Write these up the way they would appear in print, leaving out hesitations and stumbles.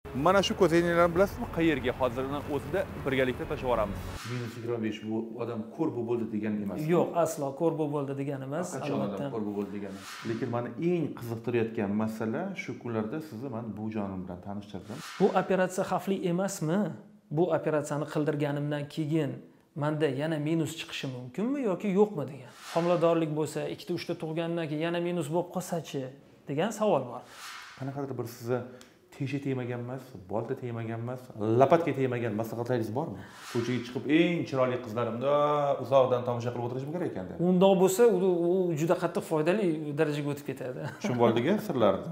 Mana shu ko'zoynaklarni bilasizmi, qayerga hozirning o'zida birgalikda tashlab yuboramiz. -25 bu odam ko'r bo'ldi degani emas. Yo'q, aslo ko'r bo'ldi degani emas, albatta. Ko'r bo'ldi degani. Lekin meni eng qiziqtirayotgan masala shu kunlarda sizni men bu jonim bilan tanishtirdim. Bu operatsiya xavfli emasmi? Bu operatsiyani qildirganimdan keyin menda yana minus chiqishi mumkinmi yoki yo'qmi degan. Homiladorlik bo'lsa, 2-3 ta tug'gandan keyin yana minus bo'lib qolsa-chi degan savol bor. Qanaqadir bir sizni tesha tegmagan emas, bolta tegmagan emas, lapatga tegmagan maslahatlaringiz bormi? Ko'chaga chiqib eng chiroyli qizlarimda uzoqdan tomosha qilib o'tirishim kerak ekanda. Undoq bo'lsa, u juda qattiq foydali darajaga o'tib ketadi. Tushunib oldik-a sirlarni.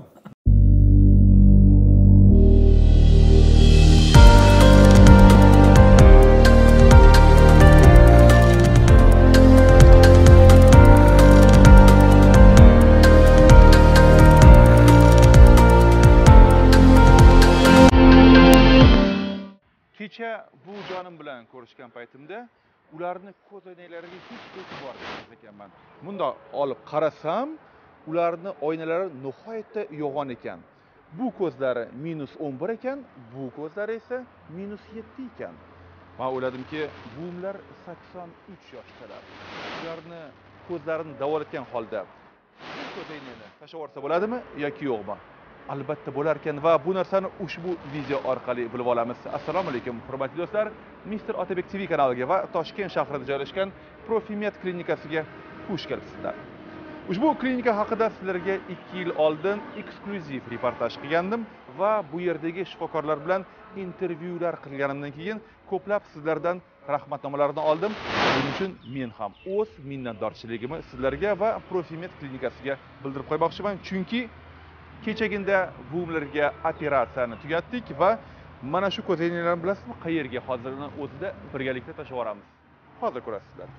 Kecha bu jonim bilan ko'rishgan paytimda ularni ko'zoynaklariga hech e'tibor bermas ekanman. Bunda olib qarasam, ularni oynalari nihoyatda yo'g'on ekan. Bu ko'zlari -11 ekan, bu ko'zlari esa -7 ekan. Men o'yladimki, buvimlar 83 yoshdalar. Ularni ko'zlarini davolatgan holda bu ko'zoynakni tashlab yuborsa bo'ladimi yoki yo'qmi? Albatta bo'lar ekan va bu narsani ushbu video orqali bilib olamiz. Assalomu alaykum, hurmatli do'stlar. Mr. Otabek TV kanaliga va Toshkent shahrida joylashgan Profimet klinikasiga xush kelibsizlar. Ushbu klinika haqida sizlarga 2 yil oldin eksklyuziv reportaj qilgandim va bu yerdagi shifokorlar bilan intervyular qilganimdan keyin ko'plab sizlardan rahmatnomalarni oldim. Buning uchun men ham o'z minnatdorchiligimni sizlarga va Profimet klinikasiga bildirib qo'ymoqchiman, chunki kechaginda buvimlarga operatsiyani tugatdik va mana shu ko'zoynaklarni bilasizmi, qayerga hozirning o'zida birgalikda tashlab yuboramiz. Hozir ko'rasizlar.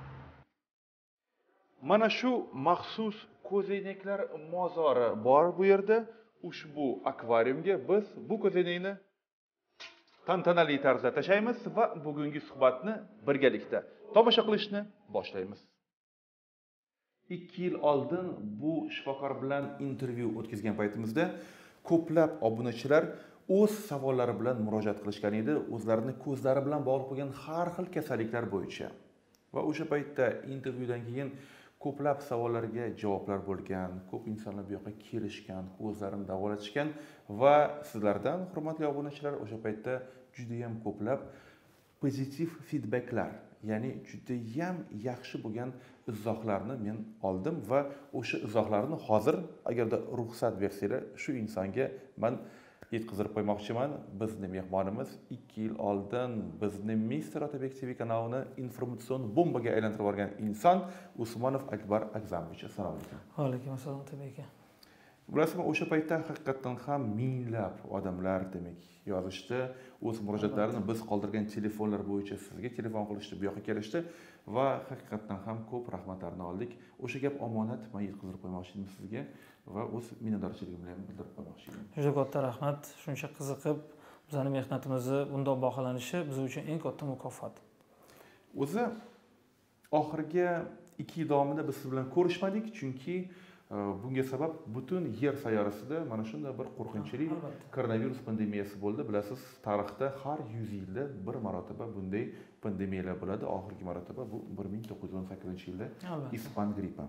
Mana shu maxsus ko'zoynaklar mozori bor bu yerda. Ushbu akvariumga biz bu ko'zoynakni tantanali tarzda tashlaymiz va bugungi suhbatni birgalikda tomosha qilishni boshlaymiz. 2 yil oldin bu shifokor bilan intervyu o'tkazgan paytimizda ko'plab obunachilar o'z savollari bilan murojaat qilishgan edi, o'zlarini ko'zlari bilan bog'liq bo'lgan har xil kasalliklar bo'yicha. Va o'sha paytda intervyudan keyin ko'plab savollarga javoblar bo'lgan, ko'p insonlar bu yoqqa kelishgan, ko'zlarini davolatishgan va sizlardan, hurmatli obunachilar, o'sha paytda juda ham ko'plab pozitiv feedbacklar, ya'ni juda ham yaxshi bo'lgan izohlarni men oldim va o'sha izohlarni hozir agarda ruxsat bersanglar shu insonga men yetkazib qo'ymoqchiman. Bizning mehmonimiz 2 yil oldin bizni Mr. Otabek TV kanalini informatsion bombaga aylantirib yuborgan inson Usmonov Akbar Akzamovich. Assalomu alaykum. Va alaykum assalom Otabek aka. Bilasizmi, o'sha paytda haqiqatan ham minglab odamlar demak yozishdi, o'z murojaatlarini biz qoldirgan telefonlar bo'yicha sizga telefon qilishdi, bu yoqqa kelishdi va haqiqatan ham ko'p rahmatlarni oldik. O'sha gap omonat, men yetkazib qo'ymoqchi edim sizga va o'z minnatdorchiligimni ham bildirib qo'ymoqchi edim. Juda katta rahmat, shuncha qiziqib bizning mehnatimizni bundoq baholanishi biz uchun eng katta mukofot. O'zi oxirgi 2 yil davomida biz siz bilan ko'rishmadik, chunki bunga sabab butun yer sayyorasida mana shunday bir qo'rqinchli koronavirus pandemiyasi bo'ldi. Bilasiz, tarixda har 100 yilda bir marotaba bunday pandemiyalar bo'ladi. Oxirgi marotaba bu 1918-yilda ispan grippi.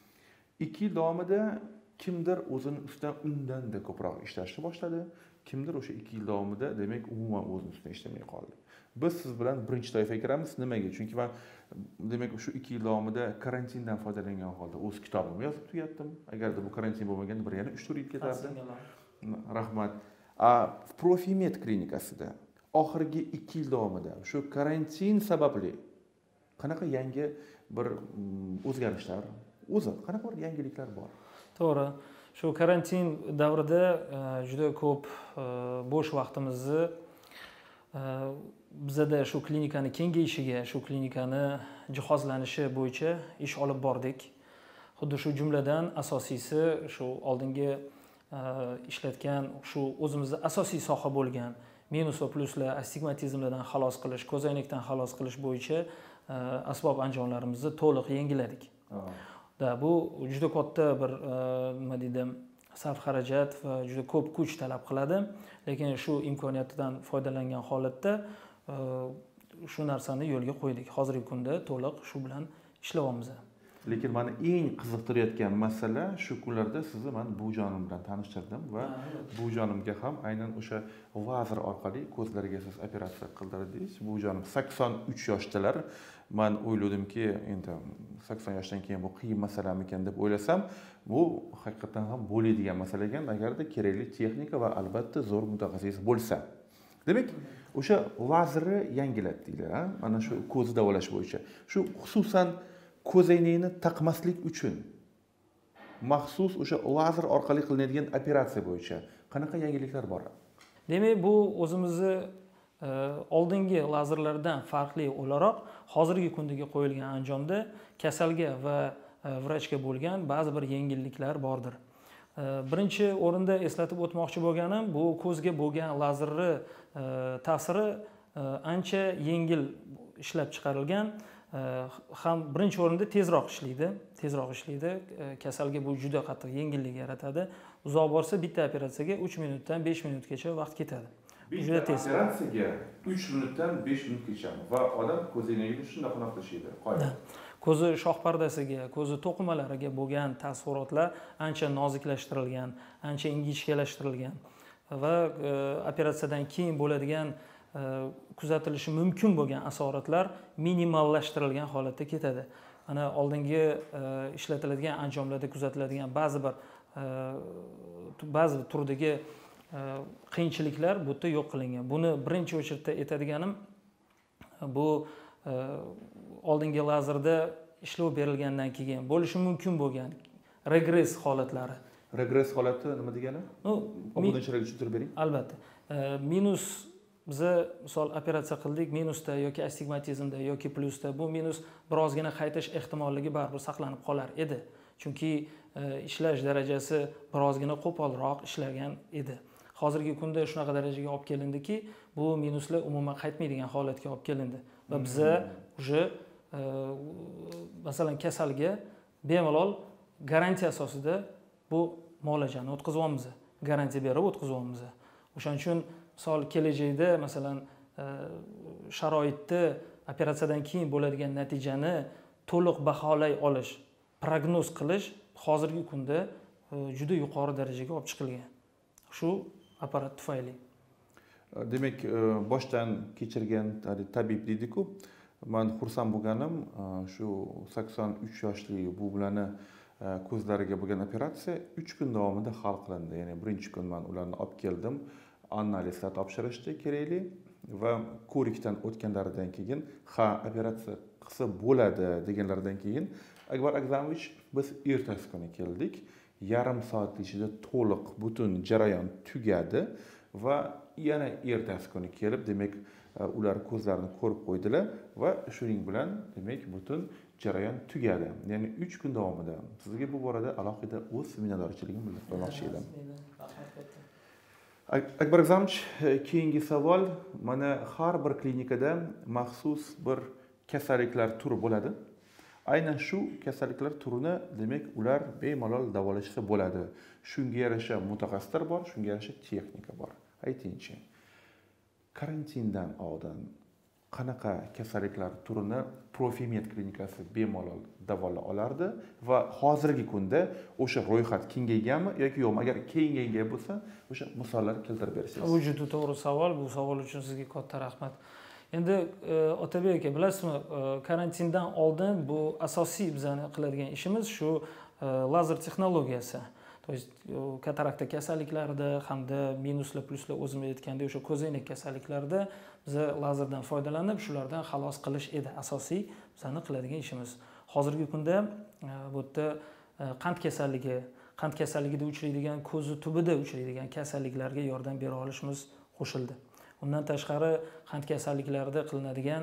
2 yil davomida kimdir o'zini ustidan undanda ko'proq ishlashni boshladi, kimdir o'sha 2 yil davomida demak umuman o'zini ustidan ishlamay qoldi. Biz siz bilan birinchi toifaga kiramiz. Nimaga? Chunki men demak shu 2 yil davomida karantindan foydalangan holda o'z kitobimni yozib tugatdim. Agarda bu karantin bo'lmaganda bir yana 3-4 yil ketardi. Rahmat. Profimet klinikasida oxirgi 2 yil davomida shu karantin sababli qanaqa yangi bir o'zgarishlar, o'zi qanaqa bir yangiliklar bor? To'g'ri. Shu karantin davrida juda ko'p bo'sh vaqtimizni bizda shu klinikani kengayishiga, shu klinikani jihozlanishi bo'yicha ish olib bordik. Xuddi shu jumladan asosiysi shu oldingi ishlatgan shu o'zimizda asosiy soha bo'lgan minus va pluslar, astigmatizmlardan xalos qilish, ko'zoynakdan xalos qilish bo'yicha asbob anjomlarimizni to'liq yangiladik. Bu juda katta bir nima deydi, sarf xarajat va juda ko'p kuch talab qiladi. Lekin shu imkoniyatdan foydalangan holatda shu narsani yo'lga qo'ydik. Hozirgi kunda to'liq shu bilan ishlayapmiz. Lekin meni eng qiziqtirayotgan masala shu kunlarda sizni men buvijonim bilan tanishtirdim va buvijonimga ham aynan o'sha lazer orqali ko'zlariga siz operatsiya qildirdingiz. Buvijonim 83 yoshdalar. Men o'yladimki, endi 80 yoshdan keyin bu qiyin masalamikan deb o'ylasam, bu haqiqatan ham bo'ladigan masala ekan, agarda kerakli texnika va albatta zo'r mutaxassis bo'lsa. Demak, o'sha lazerni yangilatdinglar, mana shu ko'zni davolash bo'yicha. Shu xususan ko'zoynakni taqmaslik uchun maxsus o'sha lazer orqali qilinadigan operatsiya bo'yicha qanaqa yangiliklar bor? Demak, bu o'zimizni oldingi lazerlardan farqli o'laroq hozirgi kundagi qo'yilgan anjomda kasalga va vrachga bo'lgan ba'zi bir yengilliklar bordir. Birinchi o'rinda eslatib o'tmoqchi bo'lganim, bu ko'zga bo'lgan lazerni ta'siri ancha yengil ishlab chiqarilgan. Ham birinchi o'rinda tezroq ishlaydi. Kasalga bu juda qattiq yengillik yaratadi. Uzoq borsa bitta operatsiyaga 3 minutdan 5 minutgacha vaqt ketadi. Juda tez. Operatsiyaga 3 minutdan 5 minutgacha va odam ko'zoynagini shunday qilib tashlaydi. Qo'yadi. Ko'zi shoh pardasiga, ko'zi to'qimalariga bo'lgan taassurotlar ancha noziklashtirilgan, ancha ingichkalashtirilgan va operatsiyadan keyin bo'ladigan kuzatilishi mumkin bo'lgan asoratlar minimallashtirilgan holatda ketadi. Mana oldingi ishlatiladigan anjomlarda kuzatiladigan ba'zi turdagi qiyinchiliklar bu yerda yo'q qilingan. Buni birinchi o'chirda aytadiganim, bu oldingi lazerda ishlov berilgandan keyin bo'lishi mumkin bo'lgan regress holatlari. Regress holati nima degani? Obunachilarga tushuntirib bering. Albatta. Minus biz misol operatsiya qildik, minusda yoki astigmatizmda yoki plyusda, bu minus birozgina qaytish ehtimolligi baribir saqlanib qolar edi. Chunki ishlash darajasi birozgina qo'polroq ishlagan edi. Hozirgi kunda shunaqa darajaga olib kelindiki, bu minuslar umuman qaytmaydigan holatga olib kelindi va biz уже masalan kasalga bemalol garantiya asosida bu muolajani o'tkazyapmiz. Garantiya berib o'tkazyapmiz. O'shaning uchun misol kelajakda masalan sharoitda operatsiyadan keyin bo'ladigan natijani to'liq baholay olish, prognoz qilish hozirgi kunda juda yuqori darajaga olib chiqilgan. Shu apparat tufayli. Demak, boshdan kechirgan tabib deydi-ku, men xursand bo'lganim shu 83 yoshli buvilarni ko'zlariga bo'lgan operatsiya 3 kun davomida hal qilindi. Ya'ni birinchi kun men ularni olib keldim, analizlar topshirishdi kerakli va ko'rikdan o'tganlaridan keyin operatsiya qilsa bo'ladi deganlaridan keyin Akbar Akzamovich biz ertasi kuni keldik. Yarim soat ichida to'liq butun jarayon tugadi va yana ertasi kuni kelib, demak, ular ko'zlarini ko'rib qo'ydilar va shuning bilan demak butun jarayon tugadi. Ya'ni 3 kun davomida. Sizga bu borada alohida o'z minnatdorchiligimni bildirib qo'ymoqchi edim. Akbar Akzamovich, keyingi savol, mana har bir klinikada maxsus bir kasalliklar turi bo'ladi. Aynan shu kasalliklar turini demak ular bemalol davolashsa bo'ladi. Shunga yarasha mutaxassislar bor, shunga yarasha texnika bor. Aytingchi, karantindan oldin qanaqa kasalliklar turini Profimed klinikasi bemalol davola olardi va hozirgi kunda o'sha ro'yxat kengayganmi yoki yo'qmi? Agar kengaygan bo'lsa, o'sha misollar keltirib bersangiz. Bu juda to'g'ri savol. Bu savol uchun sizga katta rahmat. Endi Otabek aka, bilasizmi, karantindan oldin bu asosiy bizani qiladigan ishimiz shu lazer texnologiyasi. То есть katarakta kasalliklarida hamda minuslar, plyuslar o'zim aytgandek o'sha ko'zoynak kasalliklarida biz lazerdan foydalanib, shulardan xalos qilish edi asosiy bizani qiladigan ishimiz. Hozirgi kunda bu yerda qand kasalligida uchraydigan, ko'zi tubida uchraydigan kasalliklarga yordam bera olishimiz qo'shildi. Undan tashqari qand kasalliklarida qilinadigan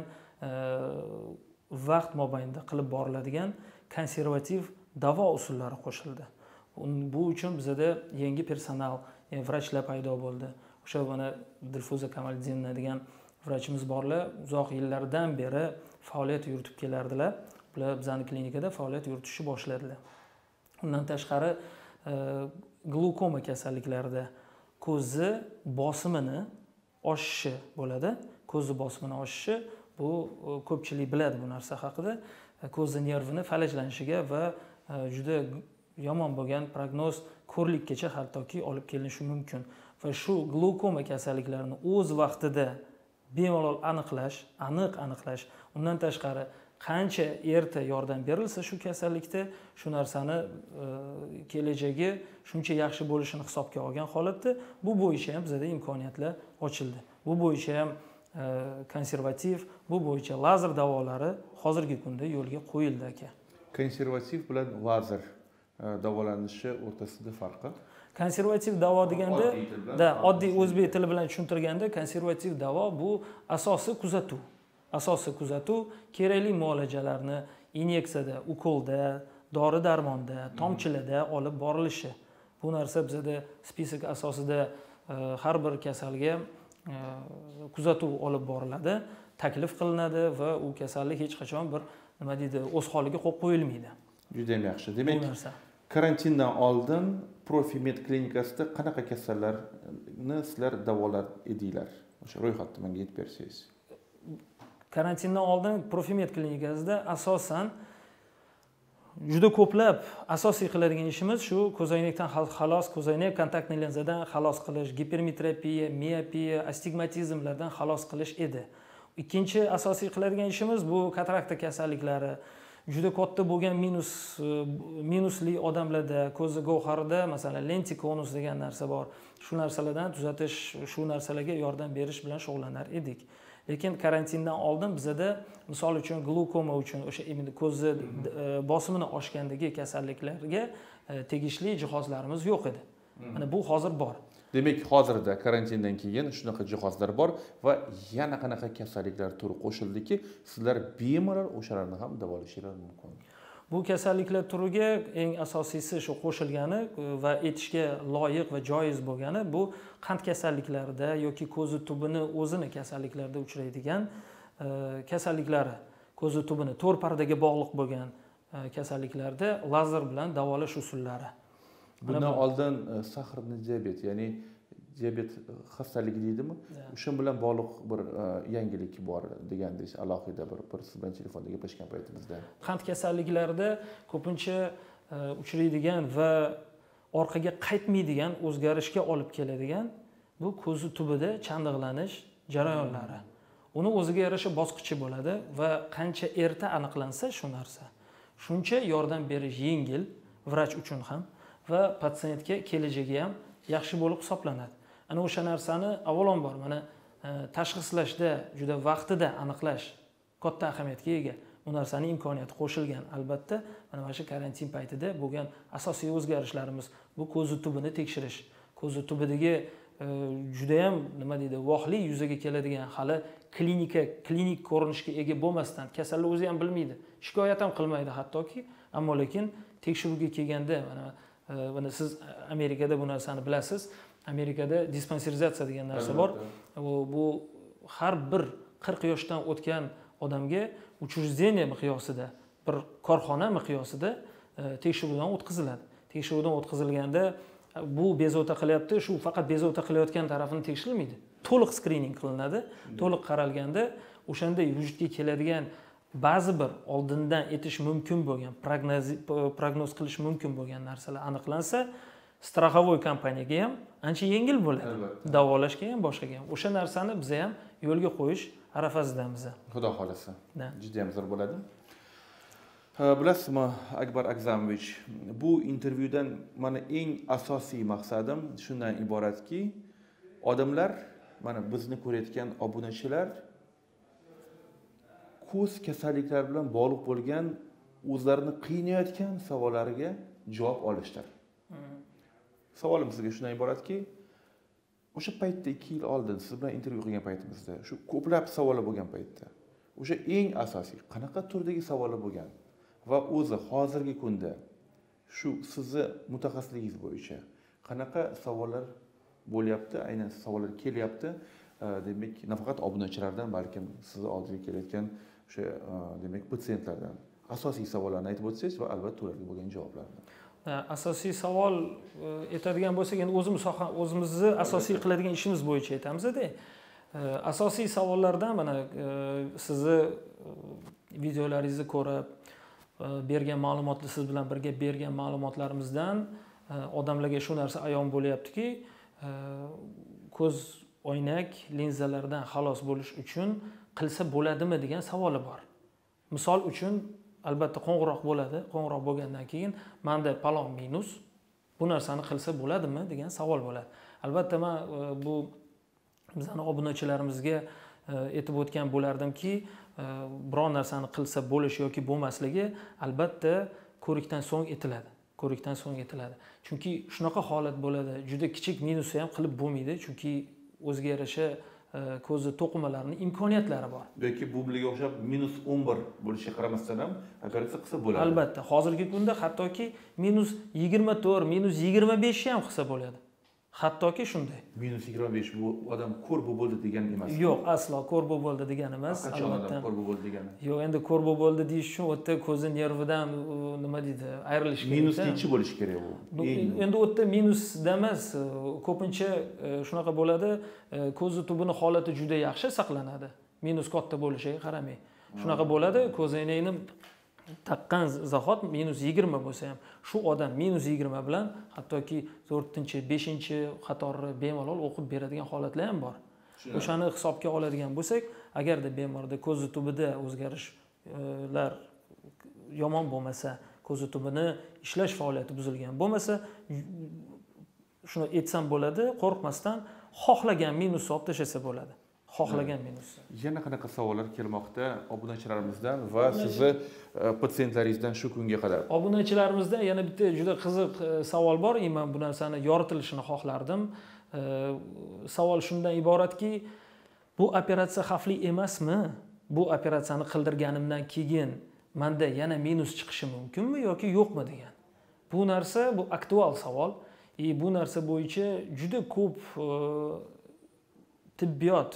vaqt mobaynida qilib boriladigan konservativ davo usullari qo'shildi. Bu uchun bizda yangi personal, vrachlar paydo bo'ldi. O'sha mana Dilfuza Kamoliddinova degan vrachimiz borlar, uzoq yillardan beri faoliyat yuritib kelardilar. Ular bizning klinikada faoliyat yuritishni boshladilar. Undan tashqari glukoma kasalliklarida ko'zni bosimini oshishi bo'ladi. Ko'zni bosimini oshishi bu ko'pchilik biladi bu narsa haqida. Ko'zni nervini falajlanishiga va juda yomon bo'lgan prognoz ko'rlikkacha hattoki olib kelinishi mumkin. Va shu glukoma kasalliklarini o'z vaqtida bemalol aniqlash, undan tashqari qancha erta yordam berilsa shu kasallikda shu narsani kelajagi shuncha yaxshi bo'lishini hisobga olgan holatda bu bo'yicha ham bizda imkoniyatlar ochildi. Bu bo'yicha ham konservativ, bu bo'yicha lazer davolari hozirgi kunda yo'lga qo'yildi aka. Konservativ bilan lazer davolanishi o'rtasida farqi? Konservativ davo deganda, oddiy o'zbek tili bilan tushuntirganda, konservativ davo bu asosi kuzatuv. Kerakli muolajalarni inyeksiyada, ukolda, dori-darmonda, tomchilarda olib borilishi. Bu narsa bizda spisak asosida har bir kasalga kuzatuv olib boriladi, taklif qilinadi va u kasallik hech qachon bir o'z holiga qo'yib qo'yilmaydi. Juda ham yaxshi. Demak, karantindan oldin Profimed klinikasida qanaqa kasallarni sizlar davolar edinglar? O'sha ro'yxatni menga aytib bersangiz. Karantindan oldin Profimed klinikasida asosan juda ko'plab asosiy qiladigan ishimiz shu ko'zoynakdan xalos, ko'zoynak kontaktli linzadan xalos qilish, gipermetropiya, miopiya, astigmatizmlardan xalos qilish edi. Ikkinchi asosiy qiladigan ishimiz bu katarakta kasalliklari. Juda katta bo'lgan minusli odamlarda ko'zi gavharida masalan lentikonus degan narsa bor. Shu narsalardan tuzatish, shu narsalarga yordam berish bilan shug'ullanar edik. Lekin karantindan oldin bizda misol uchun glukoma uchun o'sha ko'zni bosimini oshgandagi kasalliklarga tegishli jihozlarimiz yo'q edi. Mana bu hozir bor. Demak, hozirda karantindan keyin shunaqa jihozlar bor va yana qanaqa kasalliklar turi qo'shildiki, sizlar bemalol o'shalarni ham davolashingiz mumkin. Bu kasalliklar turiga eng asosiysi shu qo'shilgani va aytishga loyiq va joiz bo'lgani bu qand kasalliklarida yoki ko'zi tubini o'zini kasalliklarda uchraydigan kasalliklari, ko'zi tubini to'r pardaga bog'liq bo'lgan kasalliklarda lazer bilan davolash usullari. Bundan oldin sahrli diabet, ya'ni diabet xastaligi deydimi? O'sha bilan bog'liq bir yangilik bor degandingiz, alohida bir siz bilan telefonda gaplashgan paytimizda. Qand kasalliklarida ko'pincha uchraydigan va orqaga qaytmaydigan o'zgarishga olib keladigan bu ko'zi tubida chandiqlanish jarayonlari. Uni o'ziga yarasha bosqichi bo'ladi va qancha erta aniqlansa shu narsa, shuncha yordam berish yengil vrach uchun ham va patsientga kelajagi ham yaxshi bo'lib hisoblanadi. Ana o'sha narsani avvalambor mana tashxislashda juda vaqtida aniqlash katta ahamiyatga ega. Bu narsaning imkoniyati qo'shilgan albatta. Mana shu karantin paytida bo'lgan asosiy o'zgarishlarimiz bu ko'zi tubini tekshirish. Ko'zi tubidagi juda ham vohli yuzaga keladigan hali klinik ko'rinishga ega bo'lmasdan kasallik o'zi ham bilmaydi, shikoyat ham qilmaydi hattoki, ammo lekin tekshiruvga kelganda mana siz Amerikada bu narsani bilasiz. Amerikada dispanserizatsiya degan narsa bor. Bu har bir 40 yoshdan o'tgan odamga uchrajeniya miqyosida, bir korxona miqyosida tekshiruvdan o'tkaziladi. Tekshiruvdan o'tkazilganda bu bezovta qilyapti, shu faqat bezovta qilayotgan tarafini tekshirilmaydi. To'liq skrining qilinadi. To'liq qaralganda o'shanda vujudga keladigan ba'zi bir oldindan aytish mumkin bo'lgan, prognoz qilish mumkin bo'lgan narsalar aniqlansa, страховой kompaniyaga ham ancha yengil bo'ladi. Davolashga ham, boshqaga ham. O'sha narsani biz ham yo'lga qo'yish arafasidamiz. Xudo xolasa. Juda ham zo'r bo'ladi. Bilasizmi, Akbar Akzamovich, bu intervyudan mana eng asosiy maqsadim shundan iboratki, odamlar, mana bizni ko'rayotgan obunachilar ko'z kasalliklari bilan bog'liq bo'lgan o'zlarini qiynayotgan savollariga javob olishdir. Savolim sizga shundan iboratki, o'sha paytda 2 yil oldin siz bilan intervyu qilgan paytimizda, shu ko'plab savollar bo'lgan paytda, o'sha eng asosiy qanaqa turdagi savollar bo'lgan va o'zi hozirgi kunda shu sizni mutaxassisligingiz bo'yicha qanaqa savollar bo'lyapti, aynan savollar kelyapti, demak, nafaqat obunachilardan, balkim sizni oldiga kelayotgan o'sha demak patsientlardan asosiy savollarni aytib o'tsangiz va albatta ularga bo'lgan javoblarni. asosiy savol aytadigan bo'lsak, endi o'zimizni asosiy qiladigan ishimiz bo'yicha aytamiz-da. Asosiy savollardan mana sizni videolaringizni ko'rib bergan ma'lumotlar, siz bilan birga bergan ma'lumotlarimizdan odamlarga shu narsa ayon bo'lyaptiki, ko'z oynak linzalardan xalos bo'lish uchun qilsa bo'ladimi degan savoli bor. Misol uchun albatta qo'ng'iroq bo'ladi. Qo'ng'iroq bo'lgandan keyin menda palon minus, bu narsani qilsa bo'ladimi degan savol bo'ladi. Albatta men bu bizning obunachilarimizga aytib o'tgan bo'lardimki, biror narsani qilsa bo'lish yoki bo'lmasligi albatta ko'rikdan so'ng aytiladi. Ko'rikdan so'ng aytiladi. Chunki shunaqa holat bo'ladi, juda kichik minusni ham qilib bo'lmaydi, chunki o'ziga yarasha ko'zi to'qimalarining imkoniyatlari bor. Yoki bumliga o'xshab minus 11 bo'lishiga qaramasdan ham operatsiya qilsa bo'ladi. Albatta, hozirgi kunda hattoki minus 24, minus 25 ham qilsa bo'ladi. Hattoki shunday. Minus 25 bu odam ko'r bo'ldi degani emas. Yo'q, aslo ko'r bo'ldi degani emas. Albatta ko'r bo'ldi degani. Yo'q, endi ko'r bo'ldi deyish uchun u yerda ko'zi nervidan nima deydi, ayrilish kerak. Minus nechi bo'lishi kerak bu? Endi u yerda minusda emas, ko'pincha shunaqa bo'ladi, ko'zi tubining holati juda yaxshi saqlanadi. Minus katta bo'lishiga qaramay. Shunaqa bo'ladi, ko'z oynakni taqqan zahot minus 20 bo'lsa ham, shu odam minus 20 bilan hattoki 4-chi, 5-chi qatorni bemalol o'qib beradigan holatlar ham bor. O'shani hisobga oladigan bo'lsak, agarda bemorda ko'zi tubida o'zgarishlar yomon bo'lmasa, ko'zi tubini ishlash faoliyati buzilgan bo'lmasa, shuni aytsam bo'ladi, qo'rqmasdan xohlagan minus olib tashlasa bo'ladi. Xohlagan minus. Yana qanaqa savollar kelmoqda obunachilarimizdan va sizni patsientlaringizdan shu kunga qadar? Obunachilarimizdan yana bitta juda qiziq savol bor. Men bu narsani yoritilishini xohlardim. Savol shundan iboratki, bu operatsiya xavfli emasmi? Bu operatsiyani qildirganimdan keyin menda yana minus chiqishi mumkinmi yoki yo'qmi degan. Bu narsa bu aktual savol. Bu narsa bo'yicha juda ko'p tibbiyot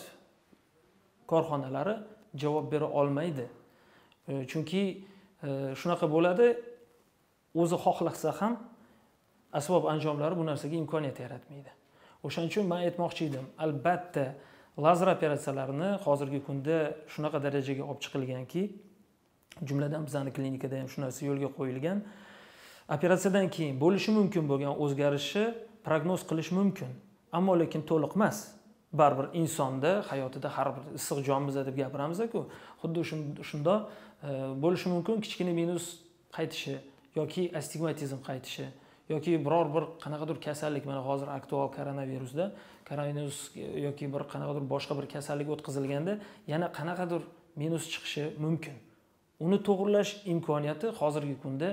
korxonalari javob bera olmaydi. Chunki shunaqa bo'ladi, o'zi xohlasa ham asbob anjomlari bu narsaga imkoniyat yaratmaydi. O'shaning uchun men aytmoqchi edim, albatta lazer operatsiyalarini hozirgi kunda shunaqa darajaga olib chiqilganki, jumladan bizning klinikada ham shu narsa yo'lga qo'yilgan. Operatsiyadan keyin bo'lishi mumkin bo'lgan o'zgarishni prognoz qilish mumkin, ammo lekin to'liq emas. Baribir insonda hayotida har bir issiq jonimizda deb gapiramiz-ku, xuddi shunda bo'lishi mumkin kichkina minus qaytishi yoki astigmatizm qaytishi yoki biror bir qanaqadir kasallik, mana hozir aktual koronavirusda koronavirus yoki bir qanaqadir boshqa bir kasallik o'tkazilganda yana qanaqadir minus chiqishi mumkin. Uni to'g'rilash imkoniyati hozirgi kunda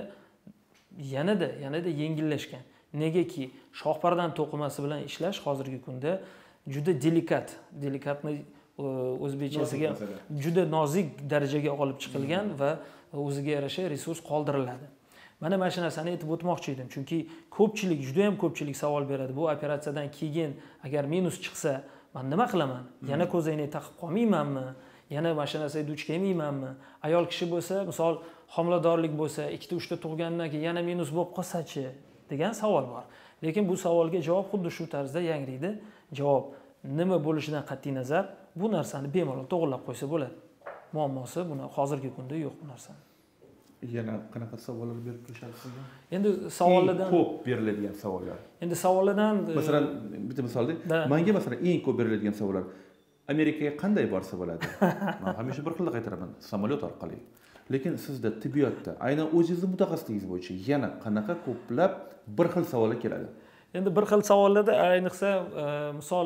yanada yengillashgan. Negaki shohpardan to'qimasi bilan ishlash hozirgi kunda juda delikatni o'zbekchasiga juda nozik darajaga olib chiqilgan va o'ziga yarasha resurs qoldiriladi. Mana shu narsani aytib o'tmoqchi edim, chunki ko'pchilik, juda ham ko'pchilik savol beradi. Bu operatsiyadan keyin agar minus chiqsa, men nima qilaman? Yana ko'z oynak taqib qolmaymanmi? Yana mana shu narsaga duch kelmaymanmi? Ayol kishi bo'lsa, misol homiladorlik bo'lsa, 2-3ta tug'gandan keyin yana minus bo'lib qolsa-chi degan savol bor. Lekin bu savolga javob xuddi shu tarzda yangraydi. Javob nima bo'lishidan qat'iy nazar bu narsani bemalol to'g'rilab qo'ysa bo'ladi. Muammosi buni hozirgi kunda yo'q bu narsa. Yana qanaqa savollar berib turishadi sizga? Endi savollardan ko'p beriladigan savollar. Endi savollardan masalan bitta misolda menga masalan eng ko'p beriladigan savollar Amerikaga qanday borsa bo'ladi? Men hamisha bir xilda qaytaraman, samolyot orqali. Lekin sizda tibbiyotda, aynan o'zingizning mutaxassisligingiz bo'yicha yana qanaqa ko'plab bir xil savollar keladi? Endi bir xil savollarda ayniqsa misol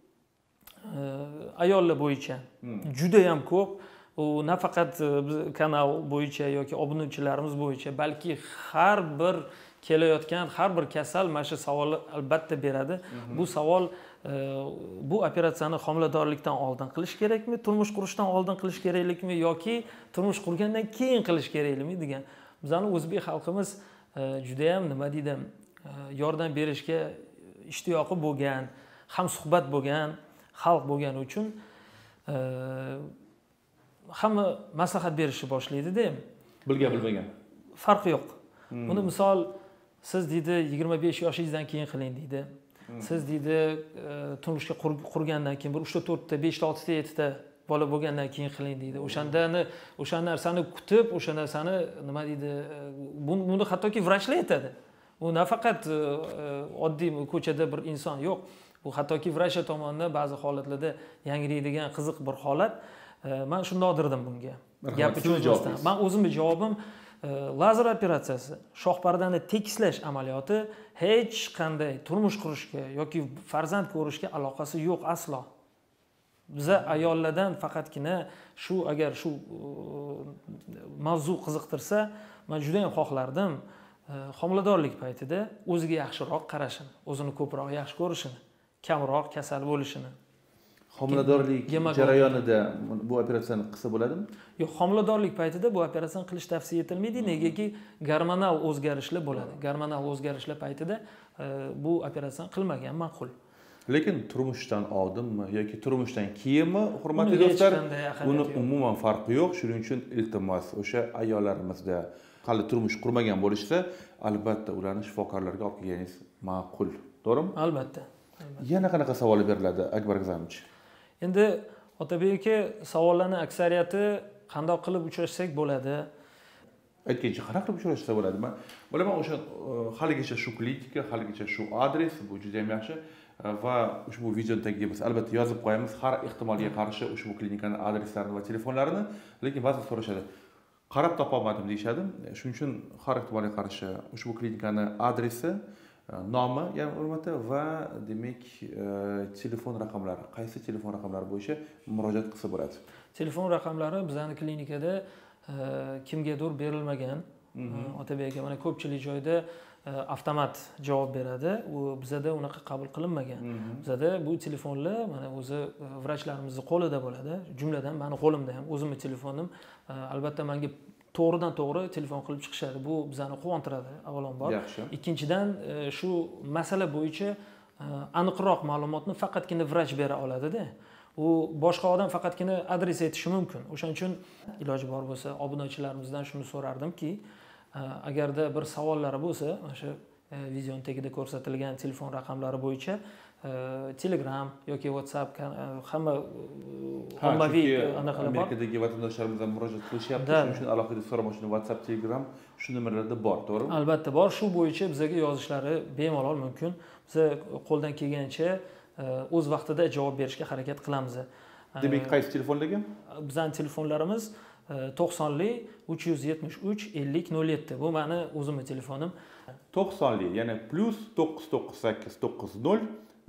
ayollar bo'yicha juda ham ko'p, u nafaqat kanal bo'yicha yoki obunachilarimiz bo'yicha, balki har bir kelayotgan har bir kasal mana shu savolni albatta beradi. Bu savol bu operatsiyani homiladorlikdan oldin qilish kerakmi, turmush qurishdan oldin qilish keraklikmi yoki turmush qurgandan keyin qilish kerakmi degan. Bizning o'zbek xalqimiz juda ham nima deydi, yordam berishga ishtiyoqi bo'lgan, hamsuhbat bo'lgan xalq bo'lgani uchun hamma maslahat berishni boshlaydi-da. Bilgan bilmagan farqi yo'q. Buni misol siz deydi 25 yoshingizdan keyin qiling deydi. Siz deydi turmushga qurgandan keyin bir 3 ta 4 ta 5 ta 6 ta 7 ta bola bo'lgandan keyin qiling deydi. O'sha narsani kutib, o'sha narsani nima deydi, buni hattoki vrachlar aytadi. U nafaqat oddiy ko'chada bir inson yo'q. Bu hattoki vrachlar tomonidan ba'zi holatlarda yangraydigan qiziq bir holat. Men shunday o'dirdim bunga. Gapni cho'zmasdan. Men o'zimning javobim lazer operatsiyasi, shoh pardani tekislash amaliyoti hech qanday turmush qurishga yoki farzand ko'rishga aloqasi yo'q aslo. Biza ayollardan faqatgina agar shu mavzu qiziqtirsa, men juda ham xohlardim homiladorlik paytida o'ziga yaxshiroq qarashini, o'zini ko'proq yaxshi ko'rishini, kamroq kasal bo'lishini. Homiladorlik jarayonida bu operatsiyani qilsa bo'ladimi? Yo'q, homiladorlik paytida bu operatsiyani qilish tavsiya etilmaydi, negaki gormonal o'zgarishlar bo'ladi. Gormonal o'zgarishlar paytida bu operatsiyani qilmagan ma'qul. Lekin turmushdan oldinmi yoki turmushdan keyinmi, hurmatli do'stlar, buni umuman farqi yo'q. Shuning uchun iltimos, o'sha ayollarimizda hali turmush qurmagan bo'lishsa, albatta ularni shifokorlarga olib kelganingiz ma'qul. To'g'rimi? Albatta. Yana qanaqa savol beriladi, Akbar A'zamich? Endi Otabek aka, savollarning aksariyati qanday qilib uchrashsak bo'ladi? Aytgancha qanaqa qilib uchrashsa bo'ladi? Men bilaman, o'sha haligacha shu klinika, haligacha shu adres, bu juda ham yaxshi va ushbu videoning tagiga biz albatta yozib qo'yamiz har ehtimolga qarshi ushbu klinikaning adreslarini va telefonlarini. Lekin ba'zi so'rashadi, qarab topa olmadim deyishadi. Shuning uchun har ehtimolga qarshi ushbu klinikaning adresi, nomi, ya'ni hurmati va demak telefon raqamlari, qaysi telefon raqamlari bo'yicha murojaat qilsa bo'ladi? Telefon raqamlari bizning klinikada kimgadir berilmagan. Otabek aka, mana ko'pchilik joyda avtomat javob beradi. U bizada unaqa qabul qilinmagan. Bizada bu telefonlar mana o'zi vrachlarimizning qo'lida bo'ladi. Jumladan meni qo'limda ham o'zimning telefonim, albatta menga to'g'ridan to'g'ri telefon qilib chiqishadi. Bu bizani quvontiradi avvalambor. Ikkinchidan shu masala bo'yicha aniqroq ma'lumotni faqatgina vrach bera oladi-da. U boshqa odam faqatgina adres aytishi mumkin. O'shaning uchun iloji bor bo'lsa, obunachilarimizdan shuni so'rardim-ki, agarda bir savollari bo'lsa, mana shu videoning tagida ko'rsatilgan telefon raqamlari bo'yicha Telegram yoki WhatsApp hamma ommaviy anaqalar bor. Amerikadagi vatandoshlarimiz ham murojaat qilishyapti. Shuning uchun alohida so'ramoqchi WhatsApp, Telegram shu nomerlarda bor, to'g'rimi? Albatta bor. Shu bo'yicha bizga yozishlari bemalol mumkin. Biz qo'ldan kelgancha o'z vaqtida javob berishga harakat qilamiz. Demak, qaysi telefonlarga? Bizning telefonlarimiz 90li 373 50 07. Bu meni o'zimning telefonim. 90li, ya'ni +998 90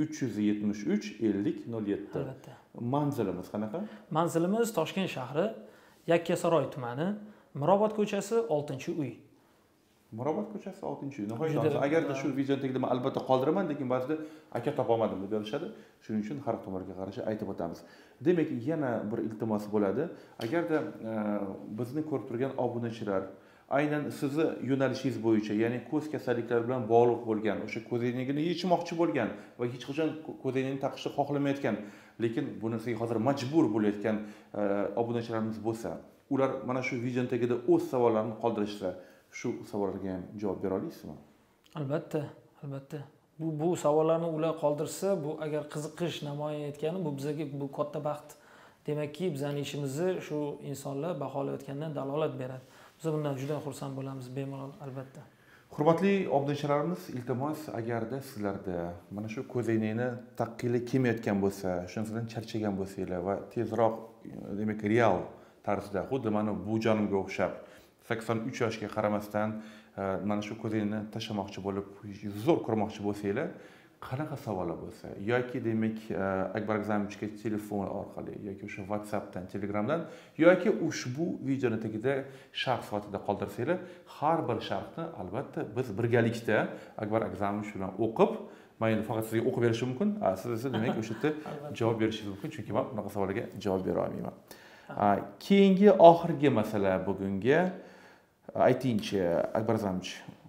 373 50 07. Albatta. Manzilimiz qanaqa? Manzilimiz Toshkent shahri, Yakkasaroy tumani, Mirobod ko'chasi 6-uy. Mirobod ko'chasi 6-uy. Nihoyat agarda shu videoni tagida men albatta qoldiraman, lekin ba'zida aka topa olmadim deb yozishadi. Shuning uchun har tomonga qarshi aytib o'tamiz. Demak, yana bir iltimos bo'ladi. Agarda bizni ko'rib turgan obunachilar aynan sizni yo'nalishingiz bo'yicha, ya'ni ko'z kasalliklari bilan bog'liq bo'lgan, o'sha ko'zoynagini yechmoqchi bo'lgan va hech qachon ko'zoynagini taqishni xohlamayotgan, lekin bu narsaga hozir majbur bo'layotgan obunachilarimiz bo'lsa, ular mana shu videoning tagida o'z savollarini qoldirishsa, shu savollarga ham javob bera olasizmi? Albatta, albatta. Bu savollarni ular qoldirsa, bu agar qiziqish namoyon etgani, bu bizga bu katta baxt. Demakki, bizning ishimizni shu insonlar baholayotgandan dalolat beradi. Biz bundan juda xursand bo'lamiz, bemalol albatta. Hurmatli obunachilarimiz, iltimos, agarda sizlarda mana shu ko'zoynakni taqiylik kelmayotgan bo'lsa, shundan charchagan bo'lsanglar va tezroq, demak, real tarzda, xuddi mana bu jonimga o'xshab 83 yoshga qaramasdan mana shu ko'zoynakni tashlamoqchi bo'lib, zo'r ko'rmoqchi bo'lsanglar, qanaqa savollar bo'lsa yoki demak Akbar A'zamichga telefon orqali yoki o'sha WhatsAppdan, Telegramdan yoki ushbu videoni tagida sharh sifatida qoldirsanglar, har bir sharhni albatta biz birgalikda Akbar A'zamich bilan o'qib, men endi faqat sizga o'qib berishim mumkin, siz esa demak o'sha yerda javob berishingiz mumkin, chunki men bunaqa savollarga javob bera olmayman. Keyingi oxirgi masala bugunga aytingchi, Akbar A'zamich,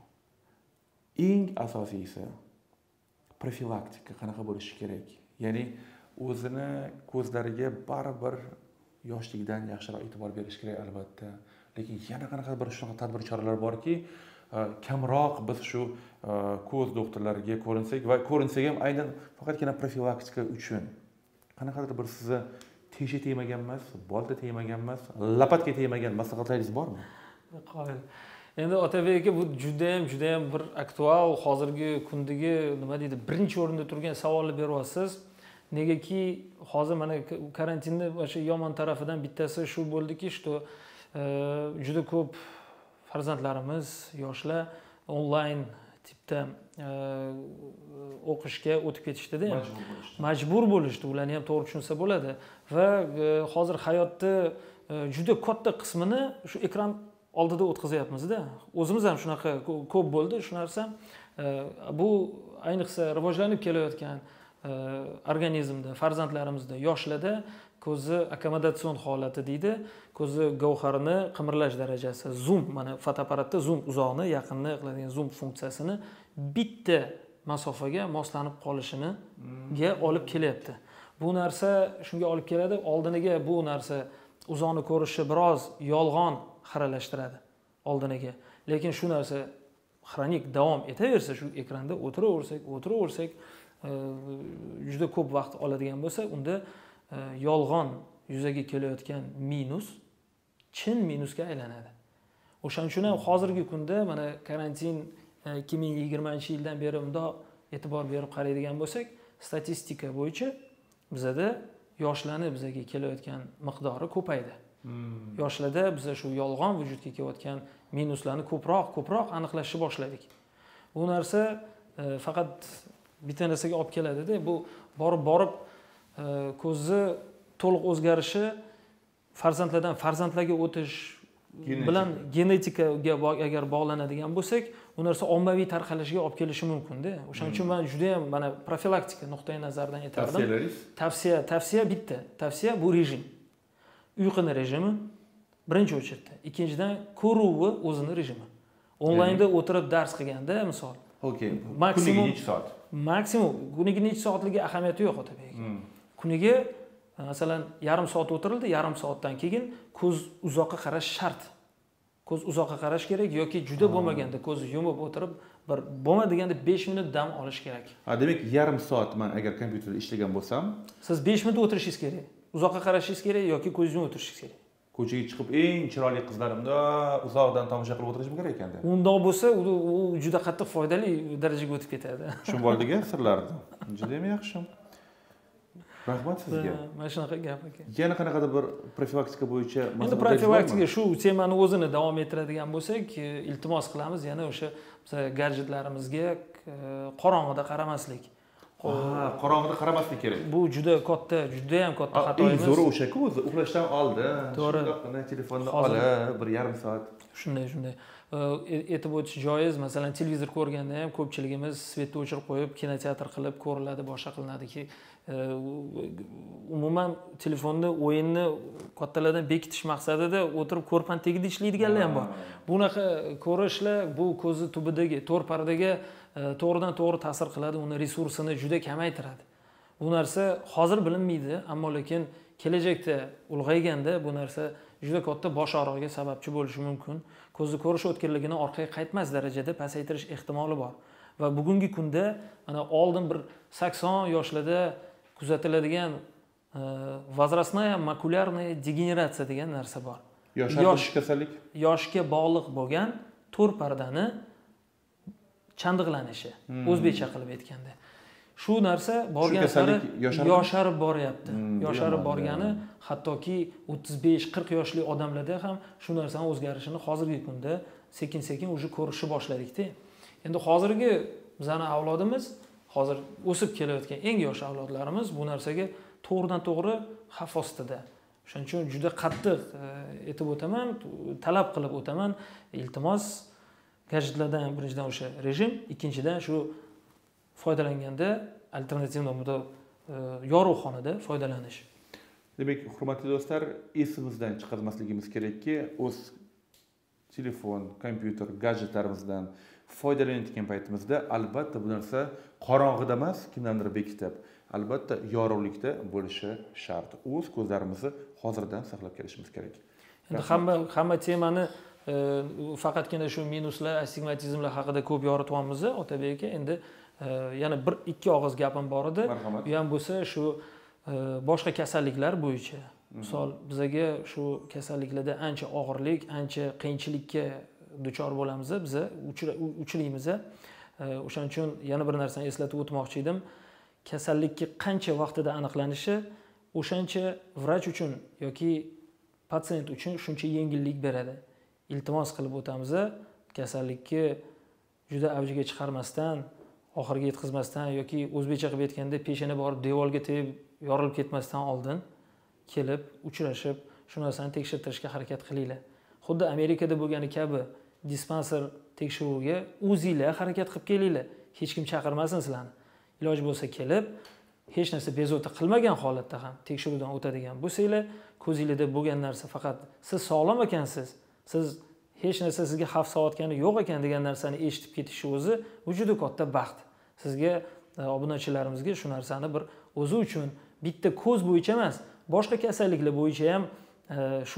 eng asosiysi profilaktika qanaqa bo'lishi kerak? Ya'ni o'zini ko'zlariga baribir yoshligidan yaxshiroq e'tibor berish kerak albatta. Lekin yana qanaqa bir shunaqa tadbir choralar borki, kamroq biz shu ko'z doktorlariga ko'rinsak va ko'rinsak ham aynan faqatgina profilaktika uchun qanaqadir bir sizni teshi tegmagan emas, bolta tegmagan emas, lapatga tegmagan maslahatlaringiz bormi? Qobil. Endi Otabek aka, bu juda ham bir aktual, hozirgi kundagi nima deydi, birinchi o'rinda turgan savolni beryapsiz. Negaki hozir mana karantinni o'sha yomon tarafidan bittasi shu bo'ldiki, что juda ko'p farzandlarimiz, yoshlar onlayn tipda o'qishga o'tib ketishdi-da. Majbur bo'lishdi. Ularni ham to'g'ri tushunsa bo'ladi. Va hozir hayotda juda katta qismini shu ekran oldida o'tkazyapmiz-da. O'zimiz ham shunaqa ko'p bo'ldi shu narsa. Bu ayniqsa rivojlanib kelayotgan organizmda, farzandlarimizda, yoshlarda ko'zi akkomodatsion holati deydi. Ko'zi gavharini qimirlash darajasi, zoom, mana fotoapparatda zoom, uzoqni yaqinni qiladigan zoom funksiyasini bitta masofaga moslanib qolishiniga olib kelyapti. Bu narsa shunga olib keladi, oldiniga bu narsa uzoqni ko'rishi biroz yolg'on xiralashtiradi oldiniga. Lekin shu narsa xronik davom etaversa, shu ekranda o'tiraversak, juda ko'p vaqt oladigan bo'lsa, unda yolg'on yuzaga kelayotgan minus chin minusga aylanadi. O'shaning uchun ham hozirgi kunda mana karantin 2020-yildan beri bundoq e'tibor berib qaraydigan bo'lsak, statistika bo'yicha bizada yoshlarni bizaga kelayotgan miqdori ko'paydi. Yoshlarda biz shu yolg'on vujudga kelayotgan minuslarni ko'proq aniqlashni boshladik. Bu narsa faqat bitta narsaga olib keladi-da, bu borib ko'zni to'liq o'zgarishi farzandlardan farzandlarga o'tish bilan genetikaga agar bog'lanadigan bo'lsak, bu narsa ommaviy tarqalishiga olib kelishi mumkin-da. O'shaning uchun men juda ham mana profilaktika nuqtai nazaridan aytardim. Tavsiya bitta. Tavsiya bu rejim. Uyquni rejimi birinchi o'chirda. Ikkinchidan ko'ruvi o'zini rejimi. Onlaynda o'tirib dars qilganda misol. Okay. Maksimum necha soat? Maksimum kuniga necha soatligi ahamiyati yo'q Otabek. Kuniga masalan yarim soat o'tirildi, yarim soatdan keyin ko'z uzoqqa qarash shart. Ko'z uzoqqa qarash kerak yoki juda bo'lmaganda ko'zni yumib o'tirib bir bo'lmadiganda 5 minut dam olish kerak. Demak, yarim soat men agar kompyuterda ishlagan bo'lsam, siz 5 minut o'tirishingiz kerak. Uzoqqa qarashingiz kerak yoki ko'zni yumib o'tirishingiz kerak. Ko'chaga chiqib eng chiroyli qizlarimda uzoqdan tomosha qilib o'tirishim kerak ekanda. Undoq bo'lsa, u juda qattiq foydali darajaga o'tib ketadi. Tushunib oldik-a sirlarni. Juda ham yaxshi. Rahmat sizga. Mana shunaqa gap aka. Yana qanaqadir bir profilaktika bo'yicha endi profilaktika shu temani o'zini davom ettiradigan bo'lsak, iltimos qilamiz yana o'sha gadjetlarimizga qorong'ida qaramaslik. Qorong'ida qaramaslik kerak. Bu juda ham katta xatoyimiz. Eng zo'ri o'sha-ku, o'zi uxlashdan oldin shundoqqina telefonni olib bir yarim soat. Shunday. Aytib o'tish joiz, masalan, televizor ko'rganda ham ko'pchiligimiz svetni o'chirib qo'yib, kinoteatr qilib ko'riladi, boshqa qilinadiki, umuman telefonni o'yinni kattalardan bekitish maqsadida o'tirib ko'rpan tagida ishlaydiganlar ham bor. Bunaqa ko'rishlar bu ko'zi tubidagi to'r pardaga to'g'ridan to'g'ri ta'sir qiladi, uni resursini juda kamaytiradi. Bu narsa hozir bilinmaydi, ammo lekin kelajakda ulg'ayganda bu narsa juda katta bosh og'rig'iga sababchi bo'lishi mumkin. Ko'zni ko'rish o'tkirligini orqaga qaytmas darajada pasaytirish ehtimoli bor. Va bugungi kunda mana oldin bir 80 yoshlarda kuzatiladigan возрастная макулярная degeneratsiya degan narsa bor. Yosh kasallik. Yoshga bog'liq bo'lgan to'r pardani chandiqlanishi, o'zbekcha qilib aytganda. Shu narsa borgan sari yosharib boryapti. Yosharib borgani hattoki 35-40 yoshli odamlarda ham shu narsaning o'zgarishini hozirgi kunda sekin-sekin уже ko'rishni boshladik-da. Endi hozirgi bizning avlodimiz, hozir o'sib kelayotgan eng yosh avlodlarimiz bu narsaga to'g'ridan to'g'ri xavf ostida. Shuning uchun juda qattiq aytib o'taman, talab qilib o'taman, iltimos gadjetlardan birinchidan o'sha rejim, ikkinchidan shu foydalanganda alternativ nomida yorug'xonada foydalanish. Demak, hurmatli do'stlar, esimizdan chiqarmasligimiz kerakki, o'z telefon, kompyuter, gadjetlarimizdan foydalanayotgan paytimizda albatta bu narsa qorong'ida emas, kimdandir bekitib, albatta yorug'likda bo'lishi shart. O'z ko'zlarimizni hozirdan saqlab kelishimiz kerak. Endi hamma temani faqatgina shu minuslar, astigmatizmlar haqida ko'p yorityapmiz, Otabek aka. Endi yana bir ikki og'iz gapim bor edi. Marhamat. Bu ham bo'lsa shu boshqa kasalliklar bo'yicha. Misol bizga shu kasalliklarda ancha og'irlik, ancha qiyinchilikka duchor bo'lamiz, biz uchraymiz. O'shaning uchun yana bir narsani eslatib o'tmoqchi edim. Kasallikka qancha vaqtida aniqlanishi o'shancha vrach uchun yoki patsient uchun shuncha yengillik beradi. Iltimos qilib o'tamiz, kasallikni juda avjiga chiqarmasdan, oxiriga yetkazmasdan yoki o'zbekcha qilib aytganda peshana borib devorga tegib yorilib ketmasdan oldin kelib, uchrashib, shu narsani tekshirtirishga harakat qilinglar. Xuddi Amerikada bo'lgani kabi dispanser tekshiruviga o'zinglar harakat qilib kelinglar. Hech kim chaqirmasin sizlarni. Iloj bo'lsa kelib, hech narsa bezovta qilmagan holatda ham tekshiruvdan o'tadigan bo'lsanglar, ko'zingizda bo'lgan narsa faqat siz sog'lom ekansiz, siz hech narsa sizga xavf solayotgani yo'q ekan degan narsani eshitib ketishi o'zi juda katta baxt. Sizga obunachilarimizga shu narsani bir o'zi uchun bitta ko'z bo'yicha emas, boshqa kasalliklar bo'yicha ham shu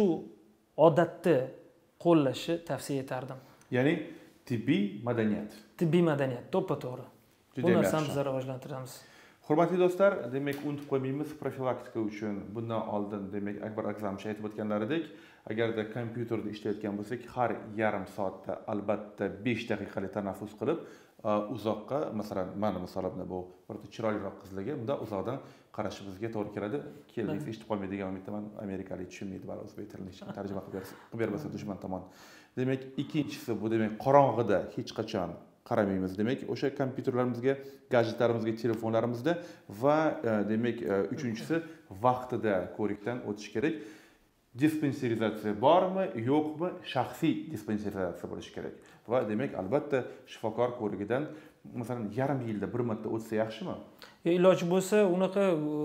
odatni qo'llashni tavsiya etardim. Ya'ni tibbiy madaniyat. Tibbiy madaniyat, to'ppa-to'g'ri. Bu narsani biz rivojlantiramiz. Hurmatli do'stlar, demak unutib qo'ymaymiz, profilaktika uchun bundan oldin demak Akbar Akzamovich aytib o'tganlaridek, agarda kompyuterda ishlayotgan bo'lsak, har yarim soatda albatta 5 daqiqalik tanaffus qilib, uzoqqa, masalan, mana misolimda bu bir chiroyliroq qizlarga bundan uzoqdan qarashimizga to'g'ri keladi. Keldingiz eshitib qolmaydigan umiddaman, amerikalik tushunmaydi, bari o'zbek tilini tarjima qilib bermasa dushman tomon. Demak, ikkinchisi bu demak qorong'ida hech qachon qaramaymiz. Demak, o'sha kompyuterlarimizga, gadjetlarimizga, telefonlarimizda va demak, uchinchisi vaqtida ko'rikdan o'tish kerak. Dispenserizatsiya bormi, yo'qmi? Shaxsiy dispenserizatsiya bo'lishi kerak. Va demak, albatta shifokor ko'rigidan masalan yarim yilda bir marta o'tsa yaxshimi? Iloji bo'lsa, unaqa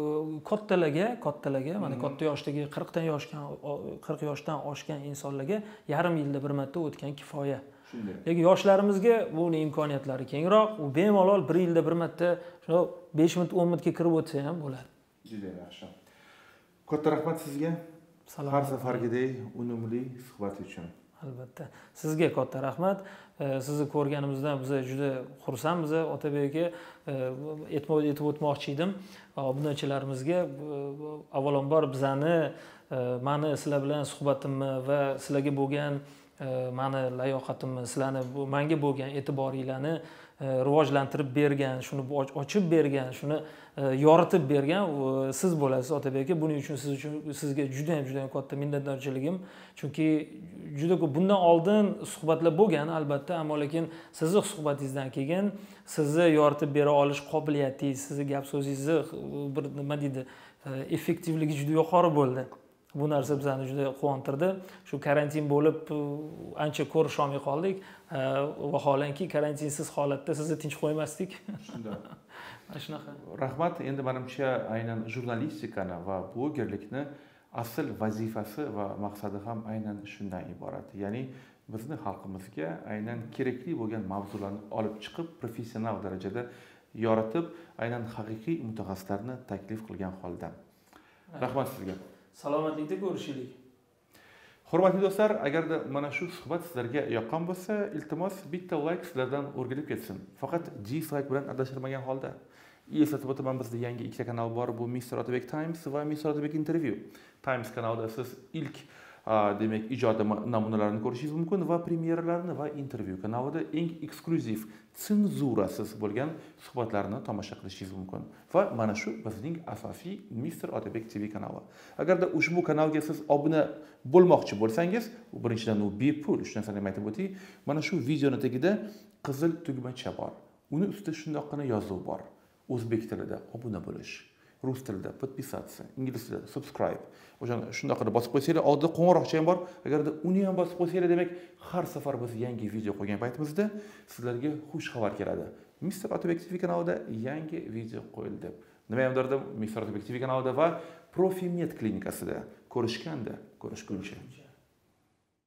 kattalarga, mana katta yoshdagi 40 yoshdan oshgan insonlarga yarim yilda bir marta o'tgan kifoya. Lekin yoshlarimizga buni imkoniyatlari kengroq, u bemalol 1 yilda bir marta shu 5 minut 10 minutga kirib o'tsa ham bo'ladi. Juda yaxshi. Katta rahmat sizga. Har safargidek unumli suhbat uchun. Albatta. Sizga katta rahmat. Sizni ko'rganimizdan biz juda xursandmiz. Otabek aka, aytib o'tmoqchi edim. Obunachilarimizga avvalambor mani sizlar bilan suhbatimni va sizlarga bo'lgan mani layoqatimni, sizlarni menga bo'lgan e'tiboringlarni rivojlantirib bergan, shuni ochib bergan, shuni yoritib bergan siz bo'lasiz, Otabek aka. Buning uchun sizga juda ham katta minnatdorchiligim. Chunki juda ko'p bundan oldin suhbatlar bo'lgan, albatta, ammo lekin sizning suhbatingizdan keyin sizni yoritib bera olish qobiliyatingiz, sizning gap so'zingizni bir nima deydi, effektivligi juda yuqori bo'ldi. Bu narsa bizani juda quvontirdi. Shu karantin bo'lib ancha ko'risha olmay qoldik. Vaholanki karantinsiz holatda sizni tinch qo'ymasdik. Shunday. Shunaqa. Rahmat. Endi menimcha aynan jurnalistikani va blogerlikni asl vazifasi va maqsadi ham aynan shundan iborat. Ya'ni bizni xalqimizga aynan kerakli bo'lgan mavzularni olib chiqib, professional darajada yoritib, aynan haqiqiy mutaxassislarni taklif qilgan holda. Rahmat sizga. Salomatlikda ko'rishaylik. Hurmatli do'stlar, agarda mana shu suhbat sizlarga yoqqan bo'lsa, iltimos bitta like sizlardan o'rgilib ketsin. Faqat dislike bilan adashilmagan holda. Eslatib o'taman, bizda yangi ikkita kanal bor. Bu Mr. Otabek Times va Mr. Otabek Interview. Times kanalida siz ilk demak ijod namunalarini ko'rishingiz mumkin va premyeralarni va intervyu kanalida eng eksklyuziv, senzurasiz bo'lgan suhbatlarni tomosha qilishingiz mumkin. Va mana shu bizning asosiy Mr. Otabek TV kanali. Agarda ushbu kanalga siz obuna bo'lmoqchi bo'lsangiz, birinchidan u bepul, shu narsani aytib o'tay. Mana shu videoni tagida qizil tugmacha bor. Uni ustida shundoqqina yozuv bor. O'zbek tilida obuna bo'lish, rus tilida podpisatsiya, ingliz tilida subscribe. O'shani shundoqqina bosib qo'ysanglar, oldida qo'ng'iroqcha ham bor. Agarda uni ham bosib qo'ysanglar, demak, har safar biz yangi video qo'ygan paytimizda sizlarga xush xabar keladi. Mr. Otabek TV kanalida yangi video qo'yildi. Nima ham derdim, Mr. Otabek TV kanalida va Profimed klinikasida ko'rishganda, ko'rishguncha.